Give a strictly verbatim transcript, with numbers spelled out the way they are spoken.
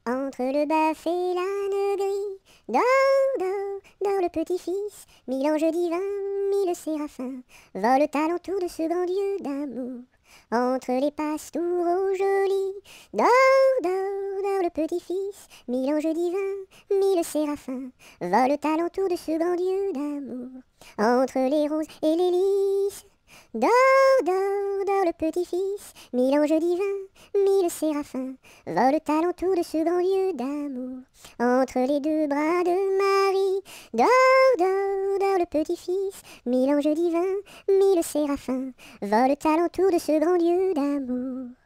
Entre le bœuf et l'âne gris, dors, dors, dors le petit-fils, mille anges divins, mille séraphins, volent alentour de ce grand Dieu d'amour. Entre les pastoureaux jolis, dors, dors, dors le petit-fils, mille anges divins, mille séraphins, volent alentour de ce grand Dieu d'amour. Entre les roses et les lys, dors, dors, dors le petit-fils, mille anges divins, mille séraphins, volent alentour de ce grand Dieu d'amour. Entre les deux bras de Marie, dors, dors, dors le petit-fils, mille anges divins, mille séraphins, volent alentour de ce grand Dieu d'amour.